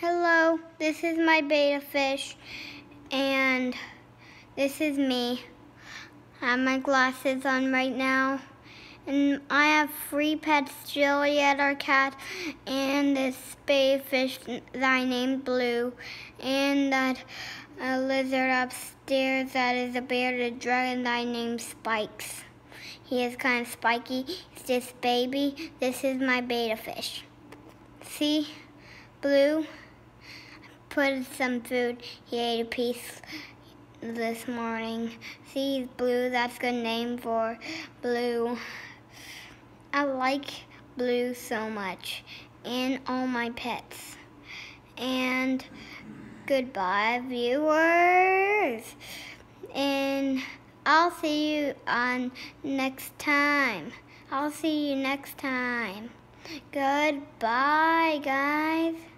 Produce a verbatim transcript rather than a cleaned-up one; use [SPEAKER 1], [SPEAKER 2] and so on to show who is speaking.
[SPEAKER 1] Hello, this is my betta fish, and this is me. I have my glasses on right now, and I have three pets, Juliet, our cat, and this baby fish that I named Blue, and that a lizard upstairs that is a bearded dragon that I named Spikes. He is kind of spiky. It's this baby. This is my betta fish. See, Blue? Put some food. He ate a piece this morning. See, Blue, that's a good name for Blue. I like Blue so much, and all my pets. And goodbye, viewers. And I'll see you on next time. I'll see you next time. Goodbye, guys.